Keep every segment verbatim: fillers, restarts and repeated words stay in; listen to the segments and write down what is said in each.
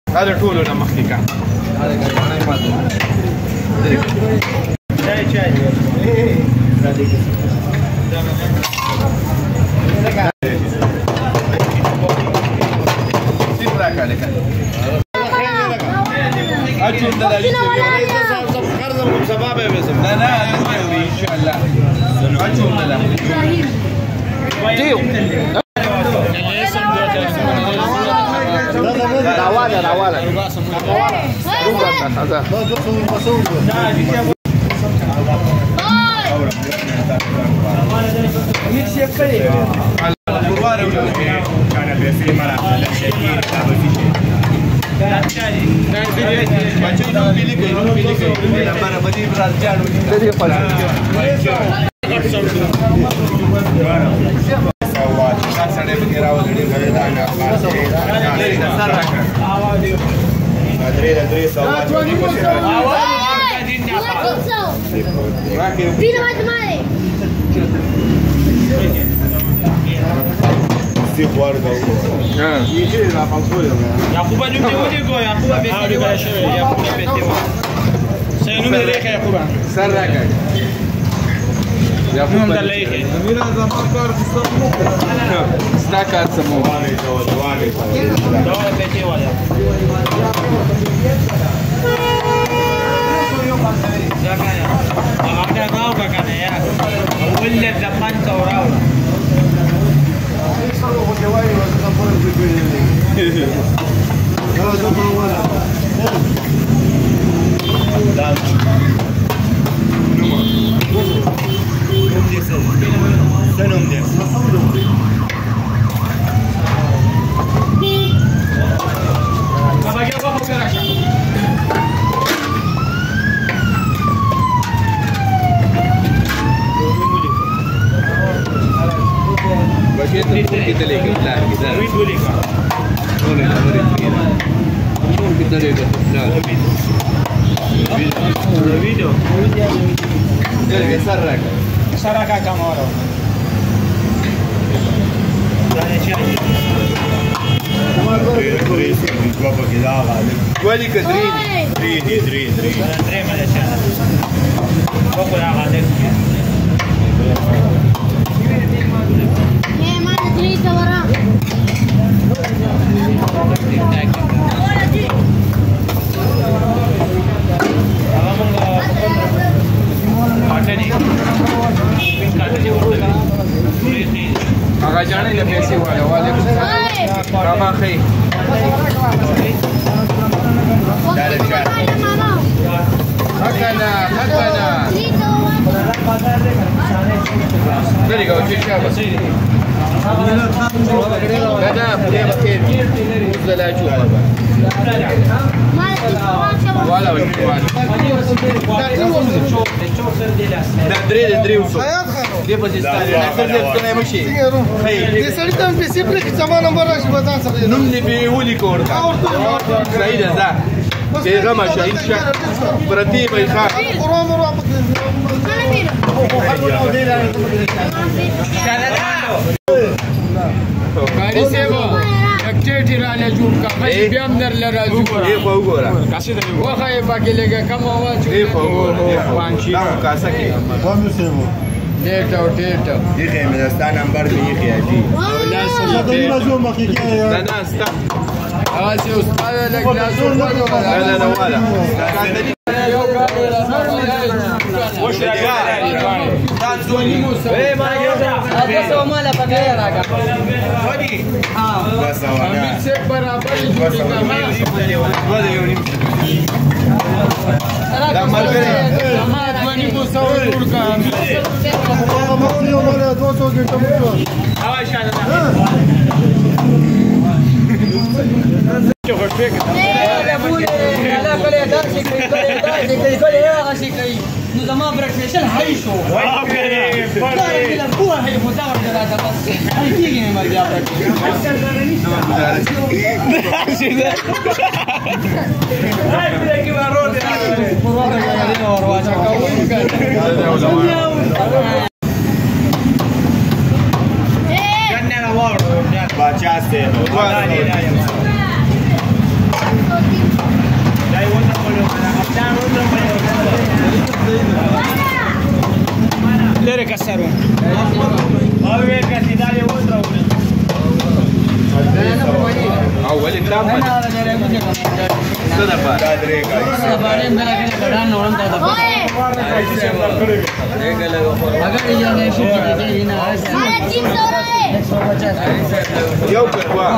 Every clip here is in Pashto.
دا د ټولو نه مخکې کا چای چای لا لا ان شاء الله راواله راواله Yakuba nu te wodi go Yakuba be ti go Yakuba be ti go Sai nu me reka Yakuba saraka Yakuba da leke mira za pakar staka samo wale to wale to be ti wala Zaka ya Aga gao ka kana ya wala da man taurawa kita lagi lah kita duit boleh kah boleh lah boleh kita lagi dah video jadi sarak sarak kamu orang jadi cari Gua kita ada. Gua di kedrin, drin, drin, drin. Drin mana cina? Gua punya ada. ये माने थ्री सवरा आगा जाने ले पैसे वाले वाले मामा खई هكذا هكذا There you go, check it out. لا لا بدي بكير ولا لا شوف ولا ولا لا دري دري وصل دي بس يستاهل اخر دي كنا مشي دي سړی په سیمپل کې زما نمبر راشي بدان سره نوم دې به ولي کور صحیح ده ځه دغه ماشه ان شاء پرتی به ښه قرآن ورو کاری سیوا اکټیټی را نه جوړ کا مې بیا هم در لراځو دی خو وګوره کاسه دی واخه یې پکې لګه کم आवाज دی خو وګوره پانچی دا کاسه کې کوم سیوا ډیټ او ډیټ دی کې مې ستاسو نمبر به یې دی لا څه دی راځو مخکې کې دا نه ستا اواز یې استاد لګ لاسو لا لا لا ولا یو کار وش دا ځونی مو اے ما یو دا څه مالا پکې راګه ودی ها بس امیر سے برابر جوړی کا ما ودی یو نیم دا ملګری ما ځونی مو سو جوړ کا هغه مخ یو مله دوه سوه ګټه هوا شاده چوغ فکر لا بوله لا کله داسې کوي کله داسې کوي کله هغه شي کوي نو زما برک فیشل هاي شو واه کړې دا هو هي خدا ورته راځه بس هاي کیږي نه مرګ اپ هاي بل کې ورو دي ورو دي ورو واچا کوو جنن اور بچا سے څه د پاره دا درې کړي یو کړوا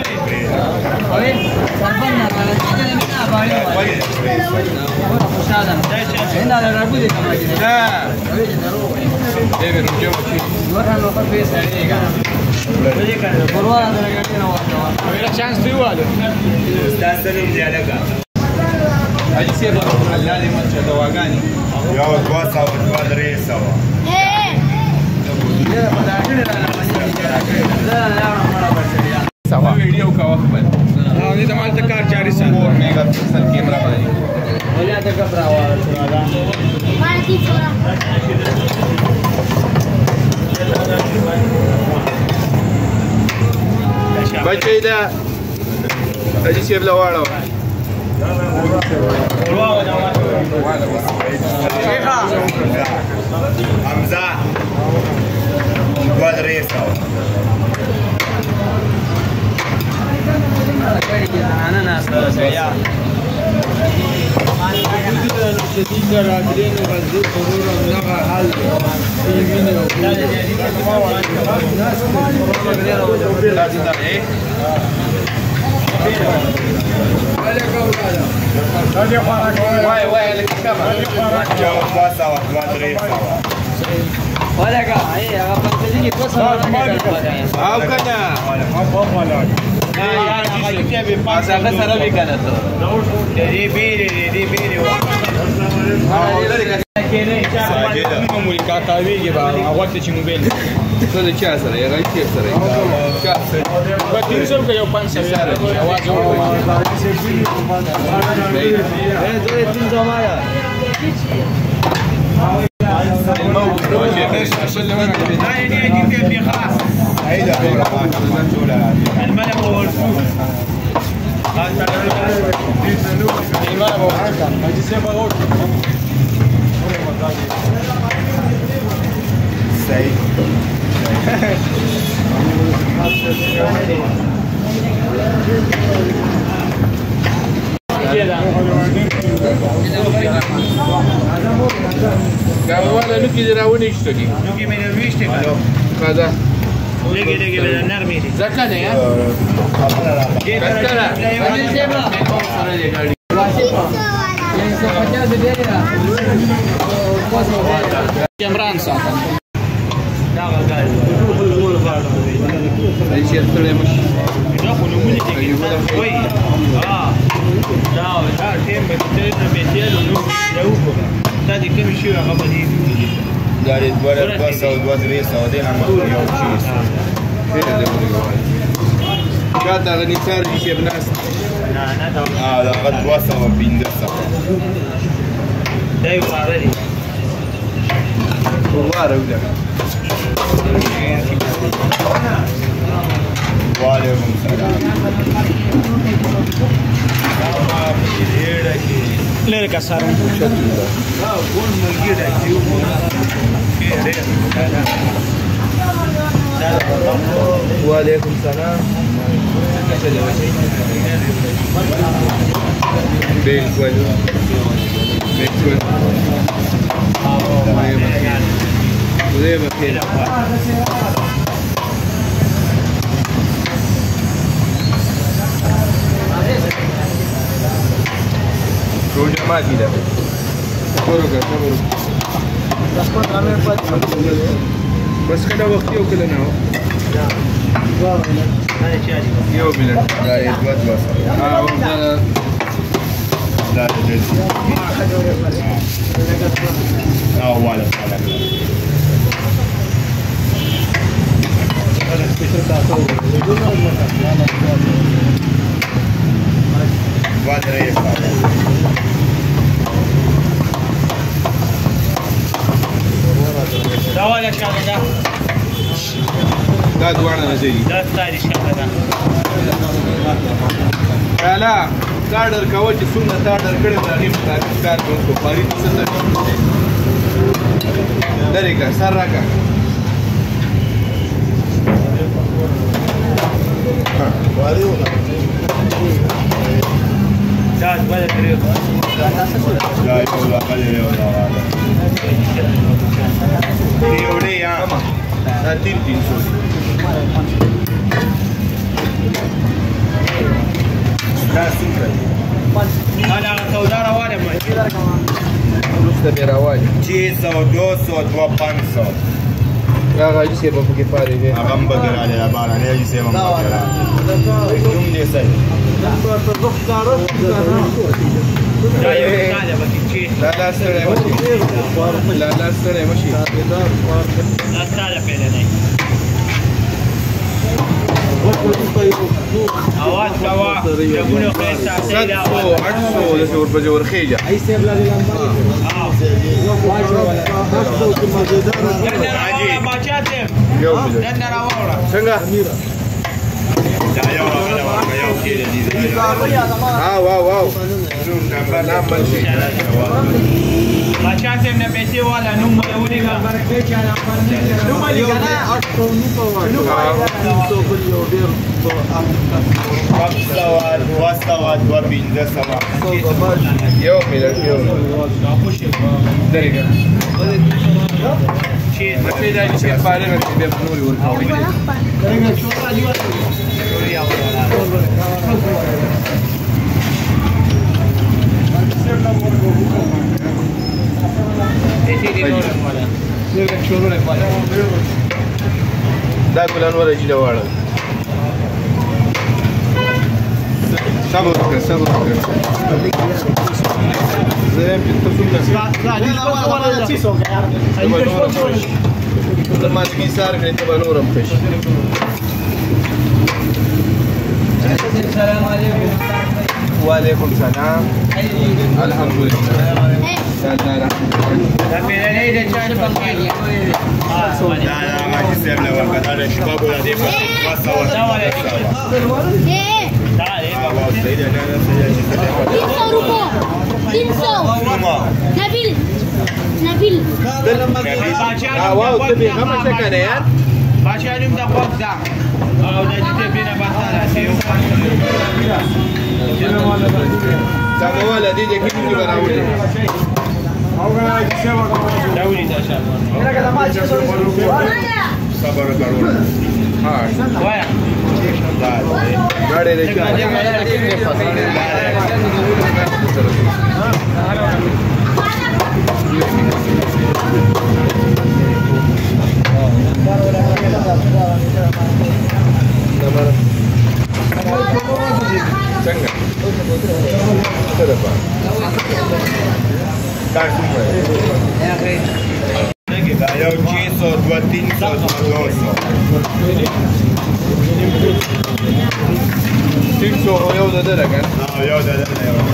حاجي سيبا حلالي ماتشا دواغاني یو دوه سوه دوه درې سوه سوا ویډیو کا وخت بل او دې مال ته کار جاری سره فور میگا پکسل کیمرا باندې ولیا ته کبرا واه مالکی چورا بچی دا حاجي سيب لا واړو حمزه دوه درې سوه انا ناس يا شديد رادرين وغزو قرور ونغى حال واي واي لك كم یو دوه سوه دوه درې سوه ولا قاعد هي غفلتني توصل او کنه مسافه سره وی کنه ته دې بیره دې بیره معمولی کاکاویږي به هغه ته چې موبایل څه د چا سره یې غږ سره چا سره په تین سو کې یو پنځه سره اواز اے دوی تین زمایا الموت وجه عشان لو انت لا يعني دي في خاص هيدا الملك والفوق الملك والفوق هاجي سيبا غوت سعيد قالوا نوكي دراوني يشتكي نوكي من الويشتي هذا لقي لقي من النرمي زكاة يا عمران صاحب الشيء الثاني مش يدخل مولي تيجي وي اه دا دا تيم بتيجي بيتيلو نو يوكو دا دي كم شيء هغه دي دا دې دوه دوه سوه دوه درې سوه دی نه مخکې یو چیز شاته غني صار شي بناس نه نه دا اه دا هغه دوه سوه پنځه سوه دا یو راغلی والله ولا وعليكم السلام لري سارو وعليكم السلام بين كويس بين كويس وزي ما كده روجا ما دي ده ورقه بس كده وقت يو كده نو يو بلا دا دې دوه دوه سوه اه والله دا دې اه وعلى السلام دوه درې سوه دا ولا شاګه دا دا دوانه نزيدي دا ستاري شاګه دا لا کارډر کاوه چې څومره کارډر کړی دا نیم کار کوو فرید څه ده درې کا سر راکا وعليكم de tres. Da, eu la calle eu la ala. Eu le ia. Da tintin sus. Da sufre. Ala saudar awale mai. Sta per awali. cinci sau doi sau doi pani sau. Raga, ci sei proprio che pare che... A gamba gerale la bala, ne ci siamo gerale. Cum de sai? Da, eu Italia, ma che c'è? La la storia è così. La la storia è così. La strada per lei. Awas, awas. Jamuno questa sera. Satso, arso, da شغل بجور خيجة. يوم سنجا. Ah, wow, wow. Baciate ne mette wala numero unica. Numero unica. Wastawad, wastawad, wabinda sama. يوم إلى يوم. درجة. ما في داعي شيء فارغ من بيب نوري والكوري. دا ګلان ولا جله واړه صبر وکړه صبر وکړه زه هم په څه ما دې سار کړې ته نورم پېښ السلام علیکم وعلیکم السلام الحمدلله لا لا لا La pedalera de Chad Pangalia. Da, da, ma ci sembra qualcosa da scopo da tempo. Basta ora. Eh, Dai, Ma va, stai da nada, stai da ci sembra. Tinso rupo. Tinso. Mama. Nabil. Nabil. Ah, wow, تبي خمس سكنات Baciare un da porta. Oh, da gente viene a battere, sì. تعالوا ولا دي دي كيف تبغى نقول Da unita c'è. Sabara karona. ها Guarda. Dai. गाड़ी ले चंगा Dai, su. Dai, io ho ucciso due tinso, due rosso. تيمسو هو يودا درجة No, io da da.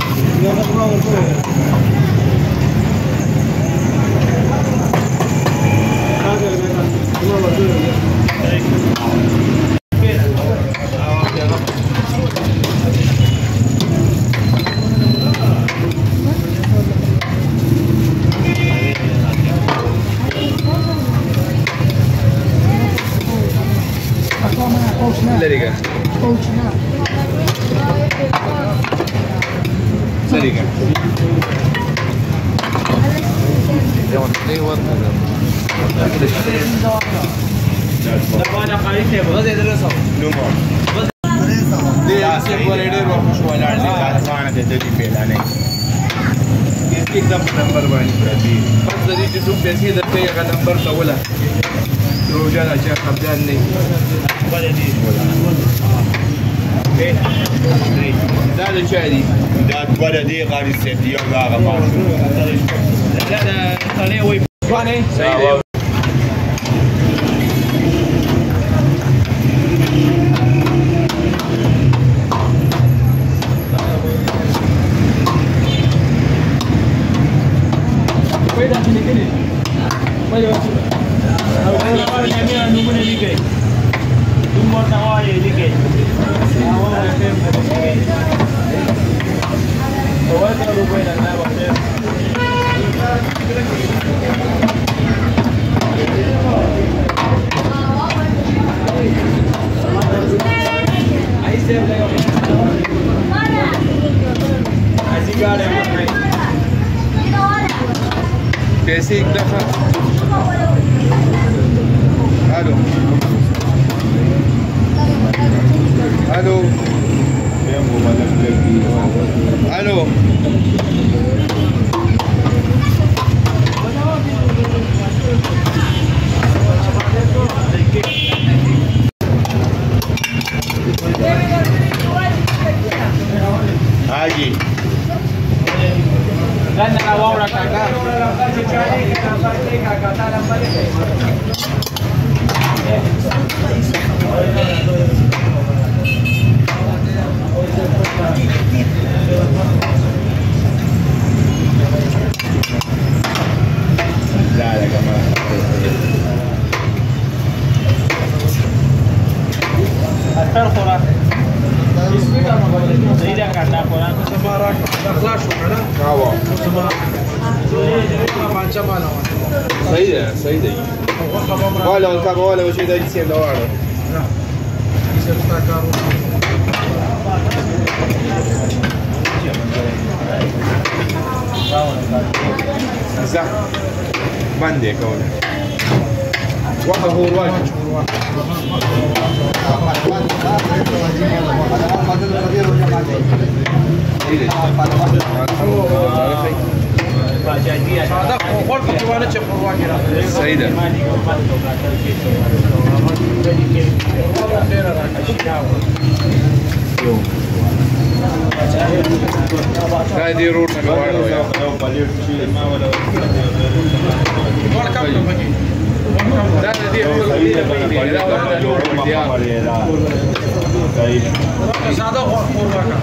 درجة درجة Guarda, parete, vado a adesso. Numero. ليه يصير ولا يدير ولا شو ولا Guarda, guarda, te devi pedane. एकदम number one बस जरी जो पैसे देते हैं अगर नंबर तो बोला रोजाना अच्छा खबरदार नहीं Guarda di. زاد شادي Da guarda di qari senti io la ma. La da tale wei. فاني سيد پیسې یک دفعه الو الو الو حاجی Ganda la waura kaka. Dale, cámara. Aspar khora. Zida karna khora. Samara خلاص وکړه راو سمارا پانچا بالا صحیح ده صحیح ده ولا الكاب ولا وشي ده يصير دواره ستا کارو زه باندې کوم واخه هو واجب ساده خور په دیوانه چې پروا کې راځي صحیح ده دا دې روټ نه غواړو یا ور کم نه پکې دا دې روټ نه دا روټ دی ساده خور واکا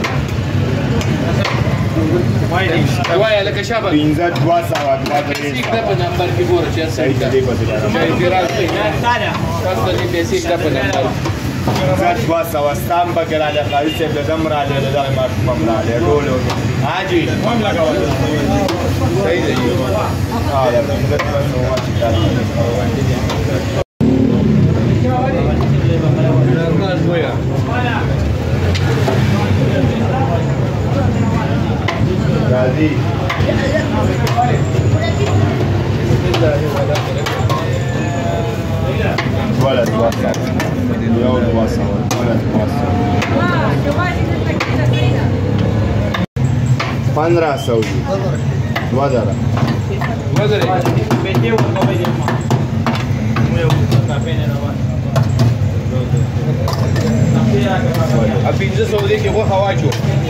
وای لکه شابه پنځه دوه سوه دوه درې یک د په نمبر کې ګوره چې صحیح ده اعتراض نه تاسو دې پیسې د په نمبر پنځه دوه سوه ستام پکې راځي خالي صاحب د دم راځي د دغه ماشوم راځي ټول حاجی هم لګول صحیح ده ها دا پنځه دوه سوه چې راځي ولا دوه سوه یو دوه سوه ولا دوه سوه پندرہ سو دوه زره وزره Vete un come di ma. Muy gusta pena no va. ا پنځه سو دې کې غوښه واچو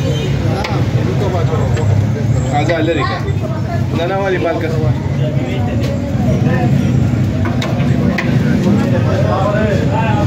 ازا لري کا نه نه والی بالکه Gracias.